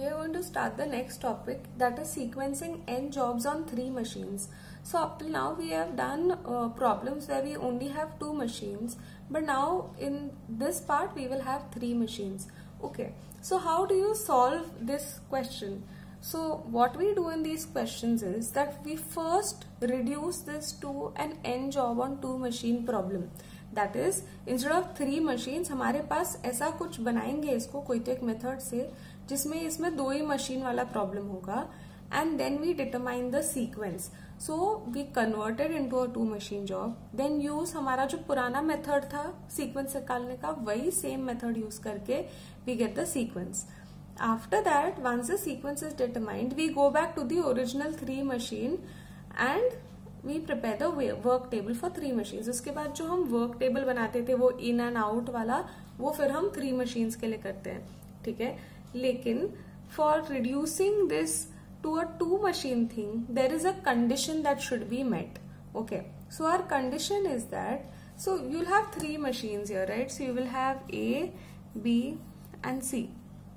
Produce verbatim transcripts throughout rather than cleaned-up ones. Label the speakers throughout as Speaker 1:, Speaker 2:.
Speaker 1: we are going to start the next topic, that is sequencing n jobs on three machines. So up till now we have done uh, problems where we only have two machines, but now in this part we will have three machines. Okay, so how do you solve this question? So what we do in these questions is that we first reduce this to an n job on two machine problem. That is, instead of three machines हमारे पास ऐसा कुछ बनाएंगे इसको कोई तो एक method से जिसमें इसमें दो ही मशीन वाला प्रॉब्लम होगा, and then we determine the sequence. So we converted into a two machine job. Then use हमारा जो पुराना मेथड था सीक्वेंस निकालने का, वही सेम मेथड यूज करके we get the sequence. After that, once the sequence is determined, we go back to the original three machine and we prepare the work table for three machines. उसके बाद जो हम work table बनाते थे वो in and out वाला, वो फिर हम three machines के लिए करते हैं. ठीक है, लेकिन for reducing this to a two machine thing, there is a condition that should be met. Okay, so our condition is that, so you'll have three machines here, right? So you will have A, B and C.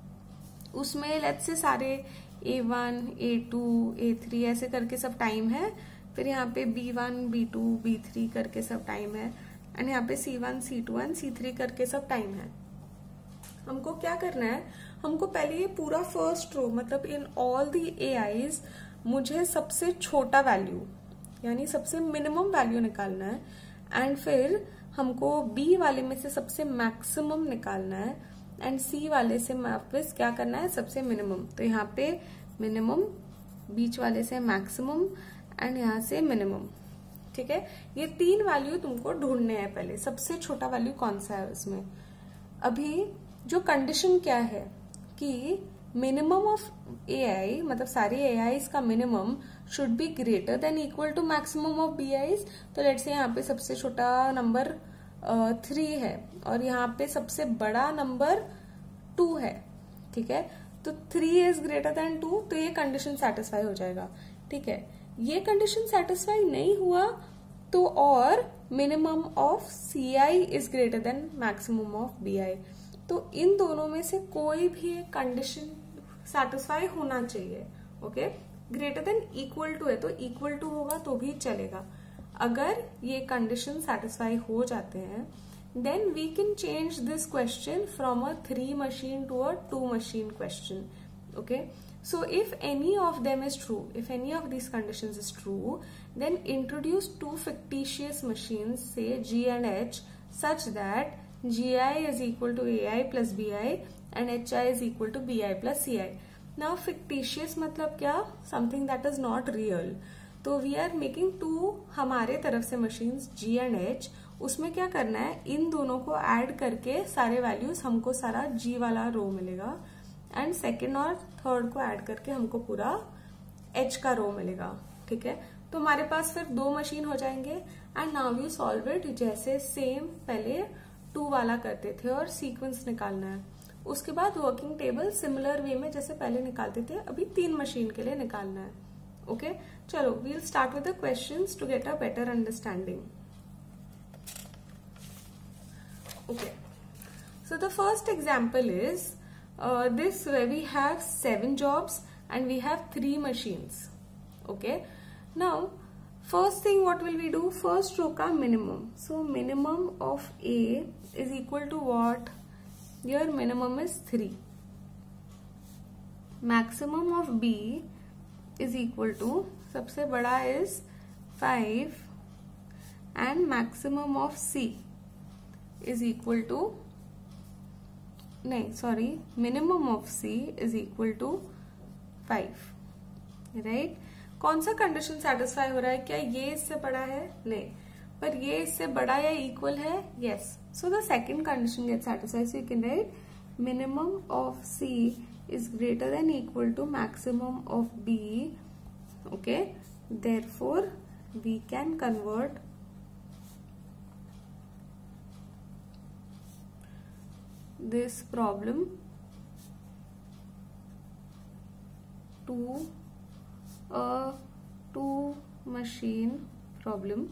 Speaker 1: उसमें let's say सारे A one, A two, A three ऐसे करके सब time है. फिर यहाँ पे B one, B two, B three करके सब टाइम है, एंड यहाँ पे C one, C two and C three करके सब टाइम है. हमको क्या करना है, हमको पहले ये पूरा फर्स्ट रो मतलब in all the A eyes मुझे सबसे छोटा वैल्यू यानी सबसे मिनिमम वैल्यू निकालना है, एंड फिर हमको बी वाले में से सबसे मैक्सिमम निकालना है, एंड सी वाले से वापस क्या करना है, सबसे मिनिमम. तो यहाँ पे मिनिमम, बीच वाले से मैक्सिमम एंड यहाँ से मिनिमम. ठीक है, ये तीन वैल्यू तुमको ढूंढने हैं. पहले सबसे छोटा वैल्यू कौन सा है उसमें. अभी जो कंडीशन क्या है कि मिनिमम ऑफ ए आई मतलब सारी ए आईज का minimum should be greater than equal to maximum of B I's. तो लेट्स से यहाँ पे सबसे छोटा नंबर थ्री uh, है और यहाँ पे सबसे बड़ा नंबर टू है. ठीक है, तो three is greater than two, तो ये कंडीशन सेटिस्फाई हो जाएगा. ठीक है, ये कंडीशन सेटिस्फाई नहीं हुआ तो और minimum of C I is greater than maximum of B I. तो इन दोनों में से कोई भी कंडीशन सेटिस्फाई होना चाहिए. Okay, greater than equal to है तो इक्वल टू होगा तो भी चलेगा. अगर ये कंडीशन सेटिस्फाई हो जाते हैं, then we can change this question from a three machine to a two machine question. Okay, so if any of them is true, if any of these conditions is true, then introduce two fictitious machines, say G and H, such that G I is equal to A I plus B I and H I is equal to B I plus C I. Now fictitious मतलब क्या, something that is not real. तो we are making two हमारे तरफ से machines G and H. उसमें क्या करना है, इन दोनों को ऐड करके सारे वैल्यूज हमको सारा G वाला रो मिलेगा, एंड सेकेंड और थर्ड को ऐड करके हमको पूरा H का रो मिलेगा. ठीक है, तो हमारे पास फिर दो मशीन हो जाएंगे. And now you solve it जैसे सेम पहले टू वाला करते थे और सीक्वेंस निकालना है. उसके बाद वर्किंग टेबल सिमिलर वे में जैसे पहले निकालते थे अभी तीन मशीन के लिए निकालना है. ओके, चलो we'll start with the questions to get a better understanding. Okay, so the first example is uh, this where we have seven jobs and we have three machines. Okay, now first thing what will we do, first row ka minimum. So minimum of A is equal to what, your minimum is three. Maximum of B is equal to, सबसे बड़ा is five and maximum of C is equal to, नहीं sorry, minimum of C is equal to five. right? कौन सा condition satisfy हो रहा है, क्या ये इससे बड़ा है, नहीं, पर ये इससे बड़ा या इक्वल है, yes. So the second condition gets satisfied. So you can write minimum of C is greater than equal to maximum of B. Okay, therefore we can convert this problem to a two machine problem.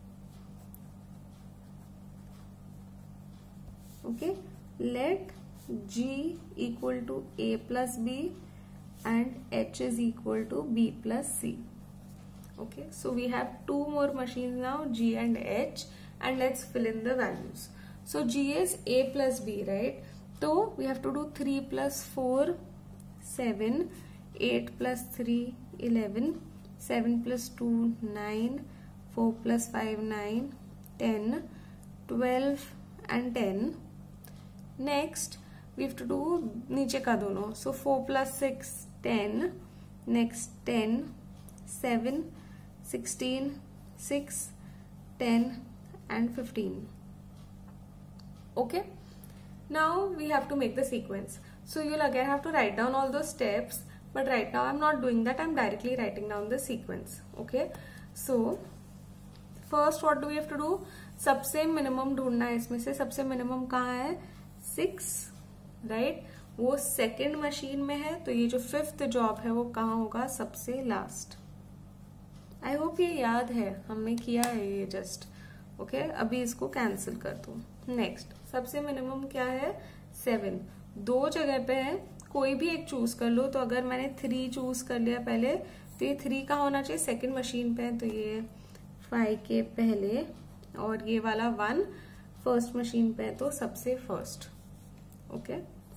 Speaker 1: Okay, let G equal to A plus B and H is equal to B plus C. Okay, so we have two more machines now, G and H, and let's fill in the values. So G is A plus B, right? So we have to do three plus four, seven, eight plus three, eleven, seven plus two, nine, four plus five, nine, ten, twelve and ten. Next we have to do नीचे का दोनों. So four plus six, ten. Next ten, seven, sixteen, six, ten and fifteen. Okay. Now we have to make the sequence. So you'll again have to write down all those steps. But right now I'm not doing that. I'm directly writing down the sequence. Okay. So first what do we have to do? सबसे minimum ढूंढना है. इसमें से सबसे minimum कहाँ है? Six. Right. वो second machine में है. तो ये जो fifth job है वो कहाँ होगा? सबसे last. I hope ये याद है. हमने किया है ये just. Okay. अभी इसको cancel कर दूँ. Next. सबसे minimum क्या है? Seven. दो जगह पे है. कोई भी एक चूज कर लो. तो अगर मैंने थ्री चूज कर लिया पहले तो ये थ्री का होना चाहिए सेकंड मशीन पे. तो ये फाइव के पहले और ये वाला वन फर्स्ट मशीन पे है तो सबसे first. Okay.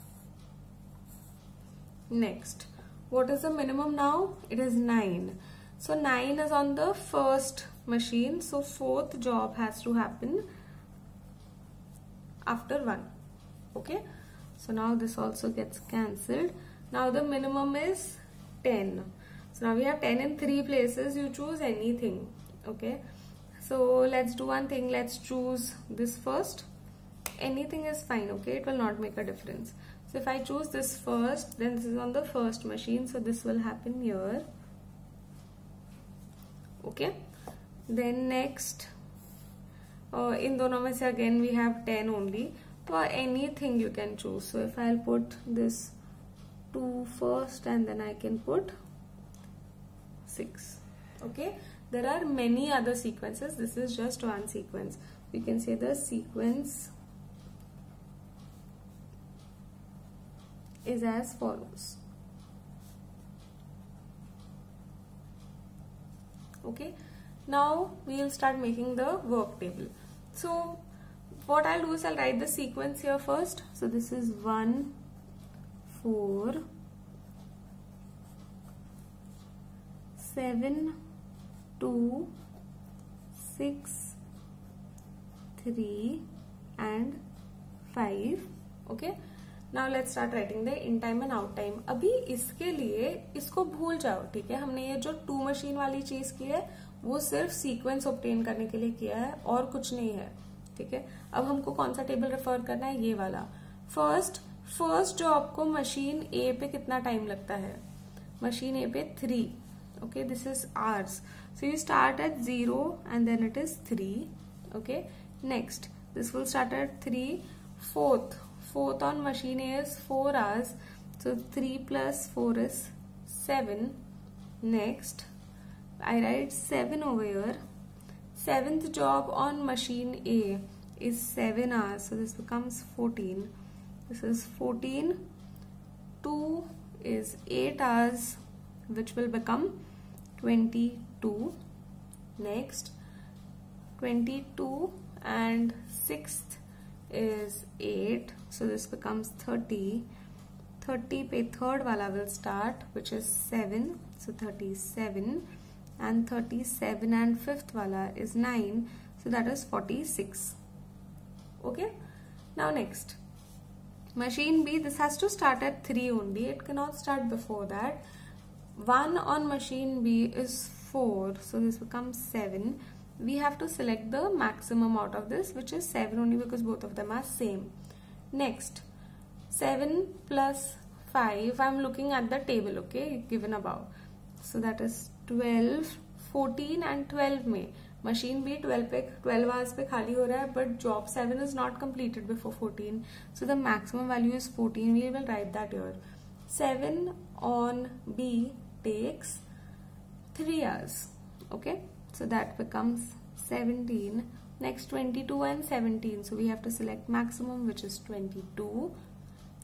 Speaker 1: Next what is the minimum now? It is nine. So nine is on the first machine. So fourth job has to happen after one. Okay. So now this also gets cancelled. Now the minimum is ten. So now we have ten in three places. You choose anything. Okay. So let's do one thing. Let's choose this first. Anything is fine. Okay. It will not make a difference. So if I choose this first, then this is on the first machine. So this will happen here. Okay. Then next, uh, in दोनों में से again we have ten only. So anything you can choose. So if I'll put this two first and then I can put six. Okay. There are many other sequences. This is just one sequence. You can say the sequence is as follows. Okay. Now we'll start making the work table. So what I'll do is I'll write the sequence here first. So this is one, four, seven, two, six, three and five. Okay. Now let's start writing the in time and out time. अभी इसके लिए इसको भूल जाओ. ठीक है. हमने ये जो टू मशीन वाली चीज की है वो सिर्फ सीक्वेंस ऑब्टेन करने के लिए किया है और कुछ नहीं है. ठीक है. अब हमको कौन सा टेबल रेफर करना है? ये वाला. फर्स्ट फर्स्ट जॉब को मशीन ए पे कितना टाइम लगता है? मशीन ए पे three. Okay. This is hours. So you start at zero and then it is three. Okay. Next this will start at three. Fourth fourth on machine A is four hours. So three plus four is seven. Next I write seven over here. Seventh job on machine A is seven hours. So this becomes fourteen. This is fourteen. two is eight hours, which will become twenty-two. Next, twenty-two and sixth is eight. So this becomes thirty. thirty pe third wala will start, which is seven. So thirty-seven. And thirty-seven and fifth wala is nine. So that is forty-six. Okay. Now next. Machine B, this has to start at three only. It cannot start before that. one on machine B is four. So this becomes seven. We have to select the maximum out of this, which is seven only because both of them are same. Next. seven plus five. I'm looking at the table, okay, given above. So that is twelve, fourteen and twelve में machine भी twelve पे twelve hours पे खाली हो रहा है, but job seven is not completed before fourteen. So the maximum value is fourteen. We will write that here. seven on B takes three hours. Okay. So that becomes seventeen. Next twenty-two and seventeen. So we have to select maximum, which is twenty-two.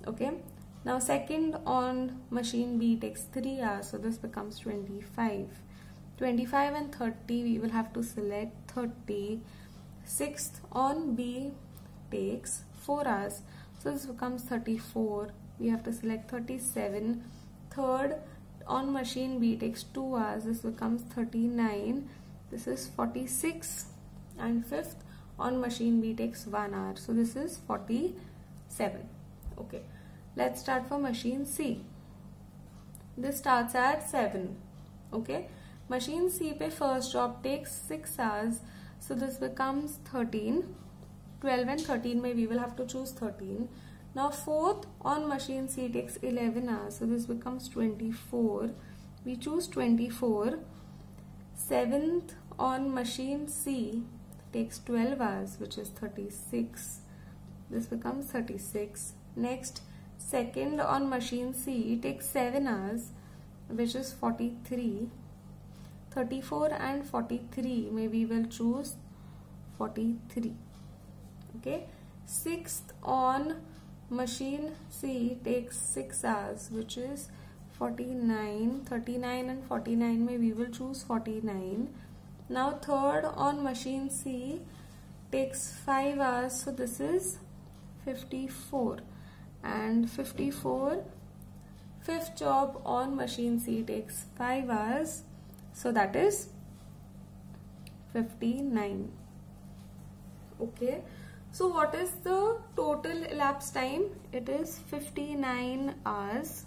Speaker 1: Okay. Now second on machine B takes three hours, so this becomes twenty-five. twenty-five and thirty, we will have to select thirty. Sixth on B takes four hours, so this becomes thirty-four. We have to select thirty-seven. Third on machine B takes two hours, this becomes thirty-nine. This is forty-six. And fifth on machine B takes one hour, so this is forty-seven. Okay, let's start for machine C. This starts at seven. Okay, machine C पे first job takes six hours, so this becomes thirteen. twelve and thirteen में we will have to choose thirteen. Now fourth on machine C takes eleven hours, so this becomes twenty-four. We choose twenty-four. Seventh on machine C takes twelve hours, which is thirty-six. This becomes thirty-six. Next, second on machine C takes seven hours, which is forty-three. thirty-four and forty-three, maybe we will choose forty-three. Okay. Sixth on machine C takes six hours, which is forty-nine. thirty-nine and forty-nine, maybe we will choose forty-nine. Now third on machine C takes five hours, so this is fifty-four. And fifty-four, fifth job on machine C takes five hours, so that is fifty-nine. Okay, so what is the total elapsed time? It is fifty-nine hours.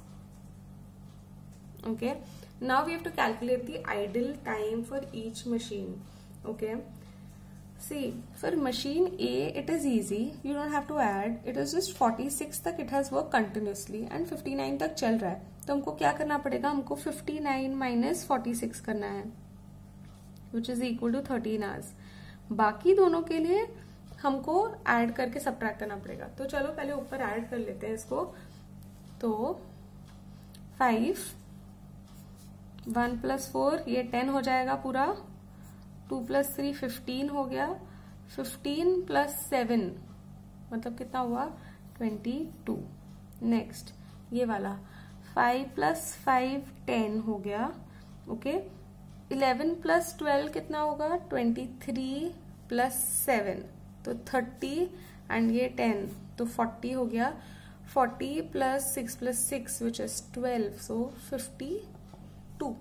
Speaker 1: Okay, now we have to calculate the idle time for each machine. Okay, see, for machine A it is easy, you don't have to add. It is just forty-six तक it has worked continuously and fifty-nine तक चल रहा है, तो हमको क्या करना पड़ेगा? हमको fifty-nine minus forty-six करना है, which is equal to thirteen hours. बाकी दोनों के लिए हमको ऐड करके सब्ट्रैक्ट करना पड़ेगा. तो चलो पहले ऊपर ऐड कर लेते हैं इसको. तो फाइव, वन प्लस फोर, ये टेन हो जाएगा पूरा. टू प्लस थ्री फिफ्टीन हो गया. फिफ्टीन प्लस सेवन मतलब कितना हुआ? Twenty two. नेक्स्ट ये वाला फाइव प्लस फाइव टेन हो गया. ओके. इलेवन प्लस ट्वेल्व कितना होगा? ट्वेंटी थ्री प्लस सेवन तो थर्टी एंड ये टेन तो फोर्टी हो गया. Forty plus six plus six which is twelve, so fifty two.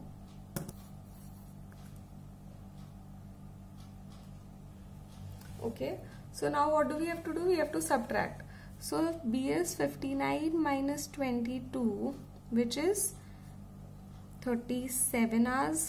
Speaker 1: Okay, so now what do we have to do? We have to subtract. So B is fifty-nine minus twenty-two, which is thirty-seven hours,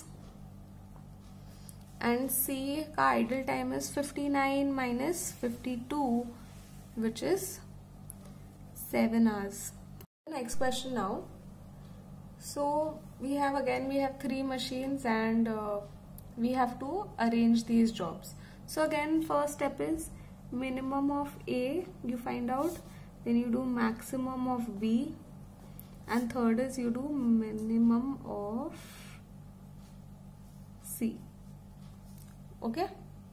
Speaker 1: and C का idle time is fifty-nine minus fifty-two, which is seven hours. Next question now. So we have again we have three machines and uh, we have to arrange these jobs. So again, first step is minimum of A, you find out, then you do maximum of B, and third is you do minimum of C. Okay?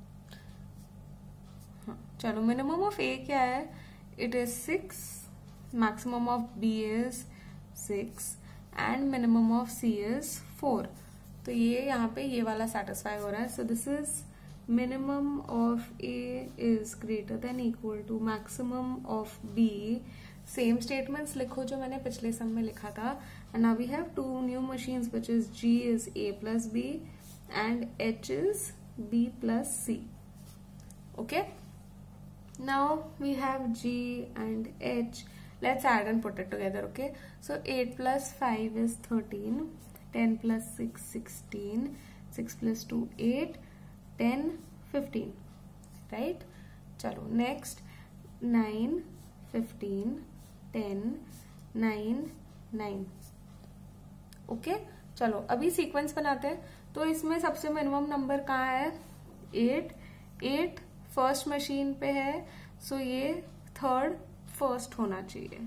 Speaker 1: चलो minimum of A क्या है? It is six, maximum of B is six, and minimum of C is four. तो ये यहाँ पे ये वाला satisfy हो रहा है. So this is minimum of A is greater than equal to maximum of B. Same statements लिखो जो मैंने पिछले सम में लिखा था. And now we have two new machines, which is G is A plus B and H is B plus C. Okay. Now we have G and H. Let's add and put it together. Okay. So eight plus five is thirteen. ten plus six, sixteen. six plus two, eight. ten, fifteen, right? चलो next nine, fifteen, ten, nine, nine. Okay, चलो अभी sequence बनाते हैं. तो इसमें सबसे minimum number कहाँ है? एट. एट फर्स्ट मशीन पे है, सो so ये थर्ड फर्स्ट होना चाहिए.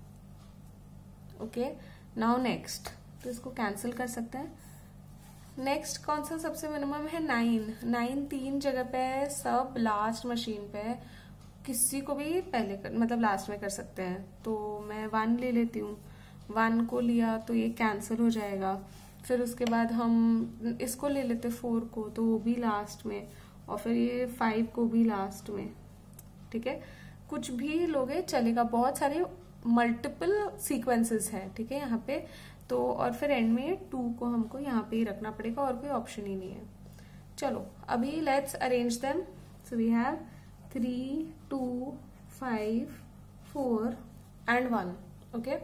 Speaker 1: ओके, नाउ नेक्स्ट, तो इसको कैंसिल कर सकते हैं. नेक्स्ट कौन सा सबसे मिनिमम है? नाइन. नाइन तीन जगह पे है, सब लास्ट मशीन पे है. किसी को भी पहले कर, मतलब लास्ट में कर सकते हैं। तो मैं वन ले लेती हूँ, वन को लिया तो ये कैंसिल हो जाएगा। फिर उसके बाद हम इसको ले लेते फोर को, तो वो भी लास्ट में, और फिर ये फाइव को भी लास्ट में। ठीक है, कुछ भी लोगे चलेगा, बहुत सारे मल्टीपल सीक्वेंसेस है। ठीक है यहाँ पे तो, और फिर एंड में टू को हमको यहाँ पे ही रखना पड़ेगा, और कोई ऑप्शन ही नहीं है। चलो अभी let's arrange them. So we have three, two, five, four and one. Okay,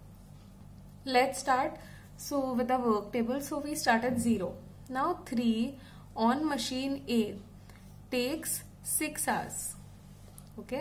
Speaker 1: let's start. So with the work table, so we start at zero. Now three on machine A takes six hours. Okay,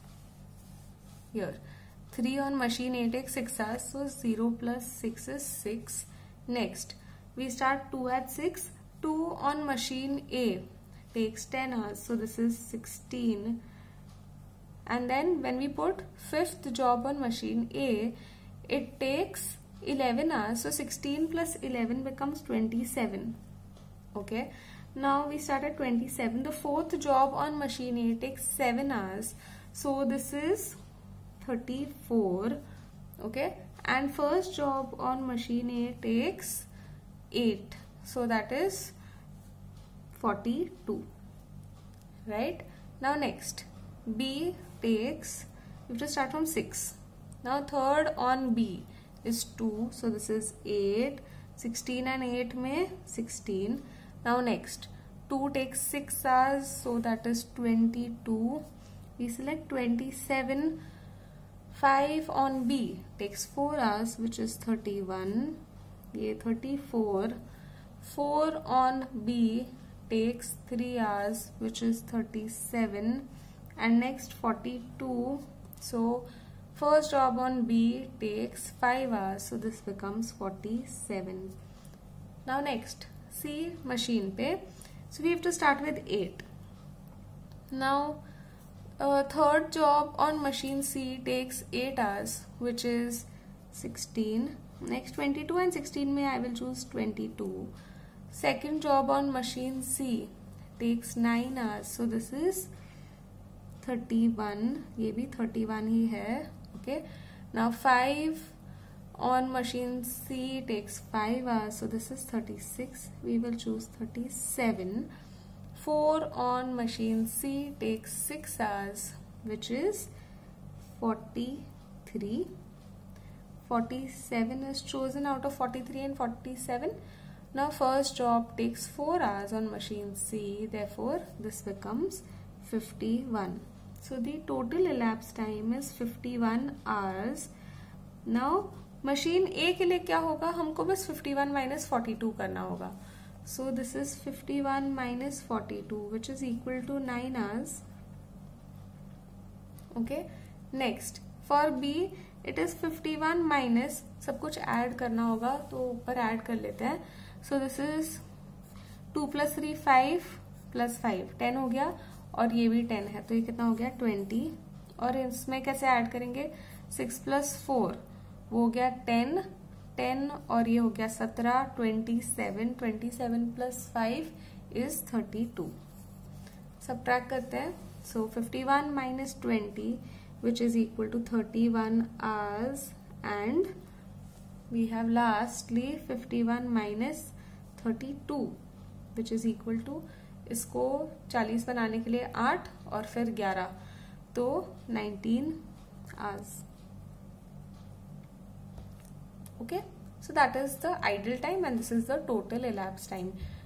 Speaker 1: here three on machine A takes six hours, so zero plus six is six. Next we start two at six. Two on machine A takes ten hours, so this is sixteen. And then when we put fifth job on machine A, it takes eleven hours, so sixteen plus eleven becomes twenty-seven. Okay, now we start at twenty-seven. The fourth job on machine A takes seven hours, so this is thirty-four. Okay, and first job on machine A takes eight, so that is forty-two. Right, now next B takes, you have to start from six. Now third on B is two, so this is eight. sixteen and eight में sixteen. Now next two takes six hours, so that is twenty-two. We select twenty-seven. five on B takes four hours, which is thirty-one. ये thirty-four. four on B takes three hours, which is thirty-seven. And next forty-two. So first job on B takes five hours, so this becomes forty-seven. Now next C machine पे, so we have to start with eight. Now uh, third job on machine C takes eight hours, which is sixteen. Next twenty-two and sixteen में I will choose twenty-two. Second job on machine C takes nine hours, so this is thirty-one. ये भी thirty-one ही है. Okay, now five on machine C takes five hours, so this is thirty-six. We will choose thirty-seven. four on machine C takes six hours, which is forty-three. forty-seven is chosen out of forty-three and forty-seven. Now first job takes four hours on machine C, therefore this becomes fifty-one. So the total elapsed time is fifty-one hours. Now machine A के लिए क्या होगा, हमको बस fifty-one minus forty-two करना होगा. So this is fifty-one minus forty-two, which is equal to nine hours. Okay, next for B it is fifty-one minus, सब कुछ add करना होगा, तो ऊपर add कर लेते हैं. So this is two plus three five plus five, ten हो गया, और ये भी टेन है, तो ये कितना हो गया ट्वेंटी. और इसमें कैसे ऐड करेंगे, सिक्स प्लस फोर वो हो गया टेन, टेन और ये हो गया सत्रह, twenty seven. Twenty seven plus five is thirty two. Subtract करते हैं. So fifty one minus twenty which is equal to thirty one hours, and we have lastly fifty one minus thirty two which is equal to, इसको चालीस बनाने के लिए आठ और फिर ग्यारह, तो nineteen hours. Okay, so that is the idle time and this is the total elapsed time.